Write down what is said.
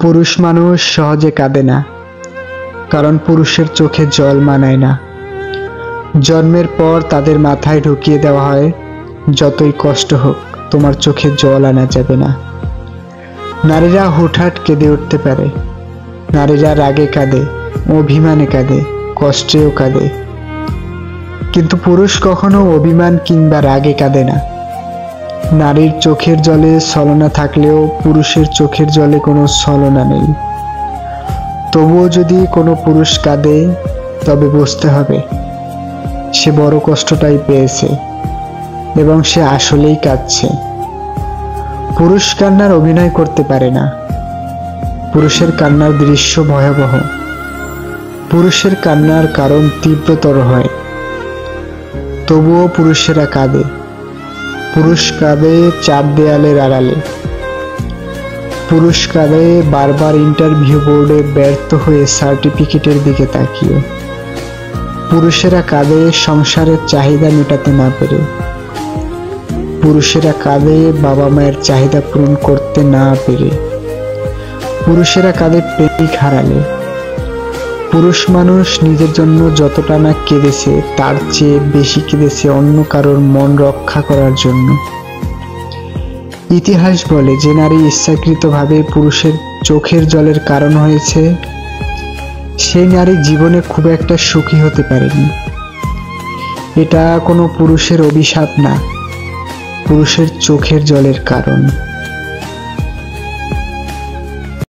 পুরুষ মানুষ সহজে কাঁদে না, কারণ পুরুষের চোখে জল মানায় না। জন্মের পর তাদের মাথায় ঢুকিয়ে দেওয়া হয়, যতই কষ্ট হোক তোমার চোখে জল আনা যাবে না। নারীরা হুটহাট কেঁদে উঠতে পারে, নারীরা রাগে কাঁদে, অভিমানে কাঁদে, কষ্টেও কাঁদে, কিন্তু পুরুষ কখনো অভিমান কিংবা রাগে কাঁদে না। নারীর চোখের জলে ছলনা থাকলেও পুরুষের চোখের জলে কোনো ছলনা নেই। তবুও যদি কোনো পুরুষ কাঁদে, তবে বুঝতে হবে সে বড় কষ্টটাই পেয়েছে এবং সে আসলেই কাঁদছে। পুরুষ কান্নার অভিনয় করতে পারে না। পুরুষের কান্নার দৃশ্য ভয়াবহ, পুরুষের কান্নার কারণ তীব্রতর হয়। তবুও পুরুষেরা কাঁদে। পুরুষ কাঁদে চার দেয়ালের আড়ালে, পুরুষ কাঁদে বারবার ইন্টারভিউ বোর্ডে ব্যর্থ হয়ে সার্টিফিকেটের দিকে তাকিয়ে। পুরুষেরা কাঁদে সংসারের চাহিদা মেটাতে না পেরে। পুরুষেরা কাঁদে বাবা মায়ের চাহিদা পূরণ করতে না পেরে। পুরুষেরা কাঁদে প্রেমিক হারালে। পুরুষ মানুষ নিজের জন্য যতটা না কেঁদেছে, তার চেয়ে বেশি কেঁদেছে অন্য কারোর মন রক্ষা করার জন্য। ইতিহাস বলে যে নারী ইচ্ছাকৃতভাবে পুরুষের চোখের জলের কারণ হয়েছে, সেই নারী জীবনে খুব একটা সুখী হতে পারেনি। এটা কোনো পুরুষের অভিশাপ না, পুরুষের চোখের জলের কারণ।